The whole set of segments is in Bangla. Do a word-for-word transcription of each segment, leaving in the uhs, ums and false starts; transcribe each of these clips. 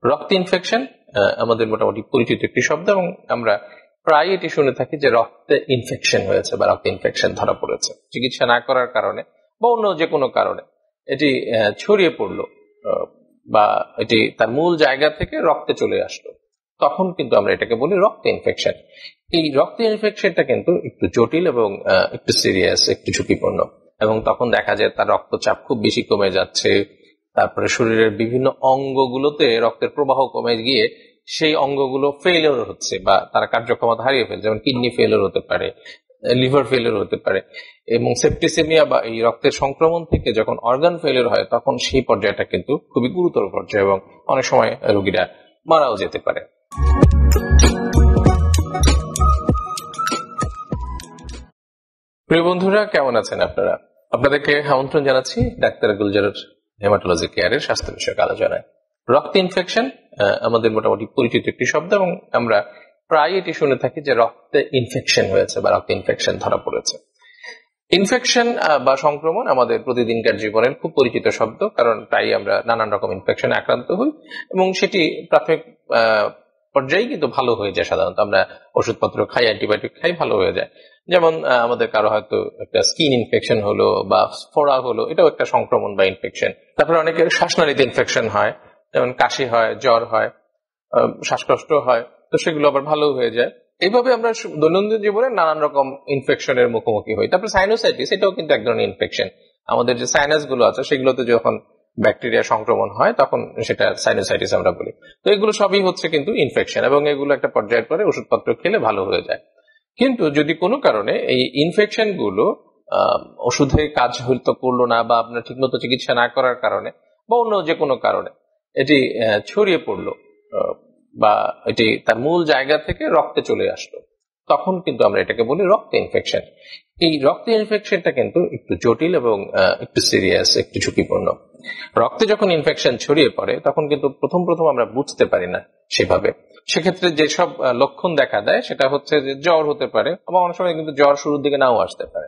রক্ত ইনফেকশন আমাদের মোটামুটি পরিচিত একটি শব্দ এবং আমরা প্রায় এটি শুনে থাকি যে রক্তে ইনফেকশন হয়েছে বা রক্ত ইনফেকশন ধরা পড়েছে চিকিৎসা না করার কারণে বা অন্য যে কোনো কারণে এটি ছড়িয়ে পড়লো বা এটি তার মূল জায়গা থেকে রক্তে চলে আসলো, তখন কিন্তু আমরা এটাকে বলি রক্ত ইনফেকশন। এই রক্ত ইনফেকশনটা কিন্তু একটু জটিল এবং একটু সিরিয়াস, একটু ঝুঁকিপূর্ণ, এবং তখন দেখা যায় তার রক্তচাপ খুব বেশি কমে যাচ্ছে, তারপরে শরীরের বিভিন্ন অঙ্গগুলোতে রক্তের প্রবাহ কমে গিয়ে সেই অঙ্গগুলো ফেলিওর হচ্ছে বা তারা কার্যক্ষমতা হারিয়ে ফেলছে, যেমন কিডনি ফেলিওর হতে পারে, লিভার ফেলিওর হতে পারে, এবং সেপ্টিসেমিয়া বা এই রক্তের সংক্রমণ থেকে যখন অর্গান ফেলিওর হয় তখন সেই পর্যায়টা কিন্তু খুবই গুরুতর পর্যায়ে এবং অনেক সময় রোগীরা মারাও যেতে পারে। প্রিয় বন্ধুরা, কেমন আছেন আপনারা? আপনাদেরকে আমন্ত্রণ জানাচ্ছি ডাক্তার গুলজার হেমাটোলজি কেয়ারের স্বাস্থ্য বিষয়ক আলোচনায়। রক্ত ইনফেকশন আমাদের মোটামুটি পরিচিত একটি শব্দ এবং আমরা প্রায় এটি শুনে থাকি যে রক্তে ইনফেকশন হয়েছে বা রক্ত ইনফেকশন ধরা পড়েছে। ইনফেকশন বা সংক্রমণ আমাদের প্রতিদিনকার জীবনের খুব পরিচিত শব্দ, কারণ তাই আমরা নানান রকম ইনফেকশনে আক্রান্ত হই এবং সেটি প্রাথমিক পর্যায়ে কিন্তু ভালো হয়ে যায়। সাধারণত আমরা ওষুধপত্র খাই, অ্যান্টিবায়োটিক খাই, ভালো হয়ে যায়। যেমন আমাদের কারো হয়তো একটা স্কিন ইনফেকশন হলো বা ফোড়া হলো, এটাও একটা সংক্রমণ বা ইনফেকশন। তারপরে অনেকের শ্বাসনালীতে ইনফেকশন হয়, যেমন কাশি হয়, জ্বর হয়, শ্বাসকষ্ট হয়, তো সেগুলো আবার ভালো হয়ে যায়। এইভাবে আমরা দৈনন্দিন জীবনে নানান রকম ইনফেকশনের মুখোমুখি হই। তারপরে সাইনোসাইটিস, এটাও কিন্তু এক ধরনের ইনফেকশন। আমাদের যে সাইনাস গুলো আছে সেগুলোতে যখন ব্যাকটেরিয়া সংক্রমণ হয় তখন সেটা সাইনোসাইটিস আমরা বলি। তো এগুলো সবই হচ্ছে কিন্তু ইনফেকশন এবং এগুলো একটা পর্যায়ের পরে ওষুধপত্র খেলে ভালো হয়ে যায়। কিন্তু যদি কোনো কারণে এই ইনফেকশন গুলো ওষুধে কাজ হয়তো করলো না বা আপনার ঠিকমতো চিকিৎসা না করার কারণে বা অন্য যে কোনো কারণে এটি ছড়িয়ে পড়লো বা এটি তার মূল জায়গা থেকে রক্তে চলে আসলো, তখন কিন্তু আমরা এটাকে বলি রক্ত ইনফেকশন। এই রক্ত ইনফেকশনটা কিন্তু একটু জটিল এবং একটু সিরিয়াস, একটু ঝুঁকিপূর্ণ। রক্তে যখন ইনফেকশন ছড়িয়ে পড়ে তখন কিন্তু প্রথম প্রথম আমরা বুঝতে পারি না সেভাবে। সেক্ষেত্রে যেসব লক্ষণ দেখা দেয় সেটা হচ্ছে যে জ্বর হতে পারে, আবার অনেক সময় কিন্তু জ্বর শুরুর দিকে নাও আসতে পারে।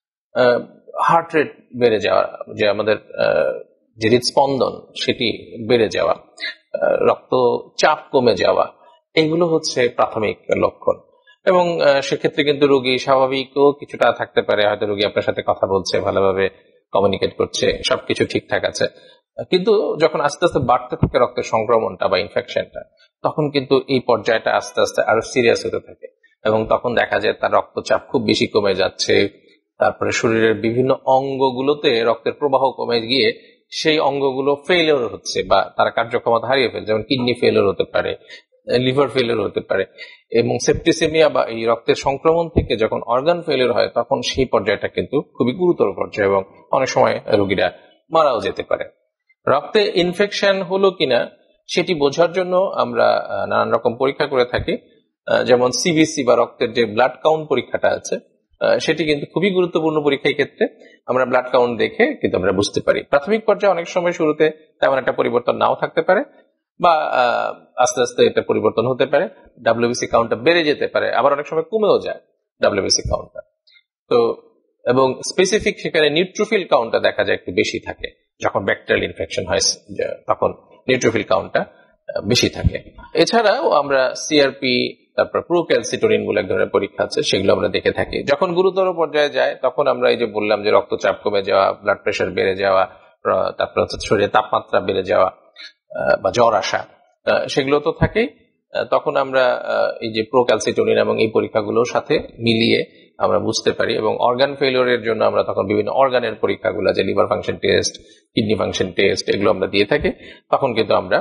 হার্ট রেট বেড়ে যাওয়া, যে আমাদের যে হৃদস্পন্দন সেটি বেড়ে যাওয়া, রক্ত চাপ কমে যাওয়া, এগুলো হচ্ছে প্রাথমিক লক্ষণ। এবং সেক্ষেত্রে কিন্তু রোগী স্বাভাবিকও কিছুটা থাকতে পারে, হয়তো রোগী আপনার সাথে কথা বলছে, ভালোভাবে কমিউনিকেট করছে, সবকিছু ঠিকঠাক আছে, কিন্তু যখন আস্তে আস্তে বাড়তে থাকে রক্তের সংক্রমণটা বা ইনফেকশনটা, তখন কিন্তু এই পর্যায়টা আস্তে আস্তে আরো সিরিয়াস হতে থাকে এবং তখন দেখা যায় তার রক্তচাপ খুব বেশি কমে যাচ্ছে, তারপরে শরীরের বিভিন্ন অঙ্গগুলোতে রক্তের প্রবাহ কমে গিয়ে সেই অঙ্গগুলো ফেলিওর হচ্ছে বা তারা কার্যক্ষমতা হারিয়ে ফেলছে, যেমন কিডনি ফেলিওর হতে পারে, লিভার ফেলিওর হতে পারে, এবং সেপ্টিসেমিয়া বা এই রক্তের সংক্রমণ থেকে যখন অর্গান ফেলিওর হয় তখন সেই পর্যায়টা কিন্তু খুবই গুরুতর পর্যায়ে এবং অনেক সময় রোগীরা মারাও যেতে পারে। রক্তে ইনফেকশন হলো কিনা সেটি বোঝার জন্য আমরা নানান রকম পরীক্ষা করে থাকি, যেমন সিবিসি বা রক্তের যে ব্লাড কাউন্ট পরীক্ষাটা আছে সেটি কিন্তু খুবই গুরুত্বপূর্ণ পরীক্ষার ক্ষেত্রে। আমরা ব্লাড কাউন্ট দেখে কিন্তু আমরা বুঝতে পারি। প্রাথমিক পর্যায়ে অনেক সময় শুরুতে তেমন একটা পরিবর্তন নাও থাকতে পারে বা আস্তে আস্তে এটা পরিবর্তন হতে পারে, ডাব্লিউবিসি কাউন্টটা বেড়ে যেতে পারে, আবার অনেক সময় কমেও যায় ডাব্লিউবিসি কাউন্টটা। তো এবং স্পেসিফিক সেখানে নিউট্রোফিল কাউন্টটা দেখা যায় একটু বেশি থাকে, যখন ব্যাকটেরিয়াল ইনফেকশন হয় তখন নিউট্রোফিল কাউন্টটা বেশি থাকে। এছাড়াও আমরা সিআরপি, তারপর প্রোক্যালসিটোনিন বলে এক ধরনের পরীক্ষা আছে, সেগুলো আমরা দেখে থাকি। যখন গুরুতর পর্যায়ে যায় তখন আমরা এই যে বললাম যে রক্তচাপ কমে যাওয়া, ব্লাড প্রেশার বেড়ে যাওয়া, তারপর হচ্ছে শরীরে তাপমাত্রা বেড়ে যাওয়া বা জ্বর আসা, সেগুলো তো থাকেই। তখন আমরা এই যে প্রোক্যালসিটোনিন এবং এই পরীক্ষাগুলোর সাথে মিলিয়ে আমরা বুঝতে পারি এবং অর্গান ফেলিওরের জন্য আমরা তখন বিভিন্ন অর্গানের পরীক্ষাগুলো, যে liver function test, kidney function test, এগুলো আমরা দিয়ে থাকি। তখন কিন্তু আমরা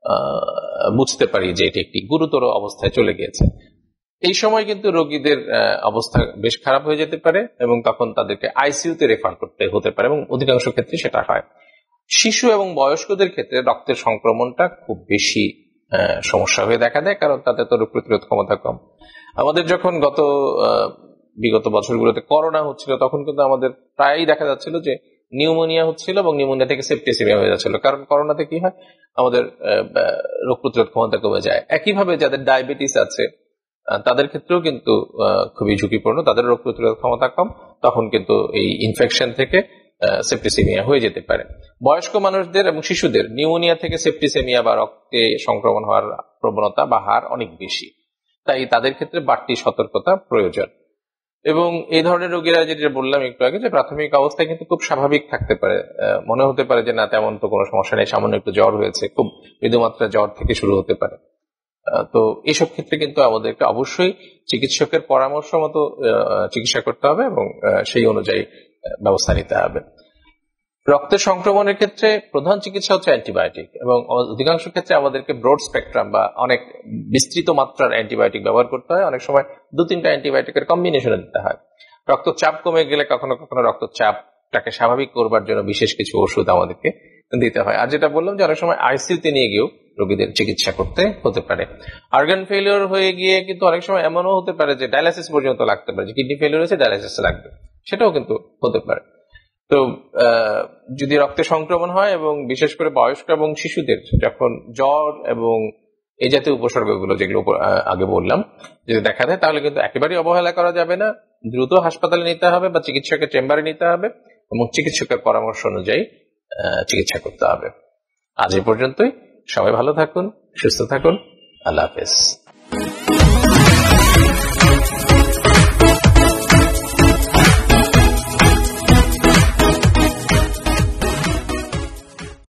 বুঝতে পারি যে এটি একটি গুরুতর অবস্থায় চলে গিয়েছে। এই সময় কিন্তু রোগীদের অবস্থা বেশ খারাপ হয়ে যেতে পারে এবং তখন তাদেরকে আইসিইউতে রেফার করতে হতে পারে এবং অধিকাংশ ক্ষেত্রে সেটা হয়। শিশু এবং বয়স্কদের ক্ষেত্রে রক্তের সংক্রমণটা খুব বেশি সমস্যা হয়ে দেখা দেয়, কারণ তাদের তো রোগ প্রতিরোধ ক্ষমতা কম। আমাদের যখন গত বিগত বছরগুলোতে করোনা হচ্ছিল তখন কিন্তু আমাদের প্রায়ই দেখা যাচ্ছিল যে নিউমোনিয়া হচ্ছিল এবং নিউমোনিয়া থেকে সেপ্টিসেমিয়া হয়ে যাচ্ছিল, কারণ করোনাতে কি হয়, আমাদের রোগ প্রতিরোধ ক্ষমতা কমে যায়। একইভাবে যাদের ডায়াবেটিস আছে তাদের ক্ষেত্রেও কিন্তু খুবই ঝুঁকিপূর্ণ, তাদের রোগ প্রতিরোধ ক্ষমতা কম, তখন কিন্তু এই ইনফেকশন থেকে সেপ্টিসেমিয়া হয়ে যেতে পারে। বয়স্ক মানুষদের এবং শিশুদের নিউমোনিয়া থেকে সেপ্টিসেমিয়া বা রক্তে সংক্রমণ হওয়ার প্রবণতা বা হার অনেক বেশি, তাই তাদের ক্ষেত্রে বাড়তি সতর্কতা প্রয়োজন। এবং এই ধরনের রোগীরা যেটা বললাম একটু আগে, যে প্রাথমিক অবস্থায় কিন্তু খুব স্বাভাবিক থাকতে পারে, মনে হতে পারে যে না তেমন তো কোনো সমস্যা নেই, সামান্য একটু জ্বর হয়েছে, খুব মৃদুমাত্রা জ্বর থেকে শুরু হতে পারে। তো এইসব ক্ষেত্রে কিন্তু আমাদেরকে অবশ্যই চিকিৎসকের পরামর্শ মতো চিকিৎসা করতে হবে এবং সেই অনুযায়ী ব্যবস্থা নিতে হবে। রক্তের সংক্রমণের ক্ষেত্রে প্রধান চিকিৎসা হচ্ছে অ্যান্টিবায়োটিক, এবং অধিকাংশ ক্ষেত্রে আমাদেরকে ব্রড স্পেকট্রাম বা অনেক বিস্তৃত মাত্রার অ্যান্টিবায়োটিক ব্যবহার করতে হয়। অনেক সময় দু তিনটা অ্যান্টিবায়োটিকের কম্বিনেশনে দিতে হয়। রক্তচাপ কমে গেলে কখনো কখনো রক্তচাপটাকে স্বাভাবিক করবার জন্য বিশেষ কিছু ওষুধ আমাদেরকে দিতে হয়। আর যেটা বললাম যে অনেক সময় আইসিইউতে নিয়ে গিয়েও রোগীদের চিকিৎসা করতে হতে পারে। অর্গান ফেলিওর হয়ে গিয়ে কিন্তু অনেক সময় এমনও হতে পারে যে ডায়ালাইসিস পর্যন্ত লাগতে পারে, যে কিডনি ফেলিওর হয়েছে ডায়ালাইসিস লাগবে, সেটাও কিন্তু হতে পারে। তো যদি রক্তে সংক্রমণ হয় এবং বিশেষ করে বয়স্ক এবং শিশুদের যখন জ্বর এবং এই জাতীয় উপসর্গগুলো যেগুলো আগে বললাম যদি দেখা দেয়, তাহলে কিন্তু একেবারেই অবহেলা করা যাবে না, দ্রুত হাসপাতালে নিতে হবে বা চিকিৎসকের চেম্বারে নিতে হবে এবং চিকিৎসকের পরামর্শ অনুযায়ী চিকিৎসা করতে হবে। আজ এই পর্যন্তই। সবাই ভালো থাকুন, সুস্থ থাকুন। আল্লাহ হাফেজ।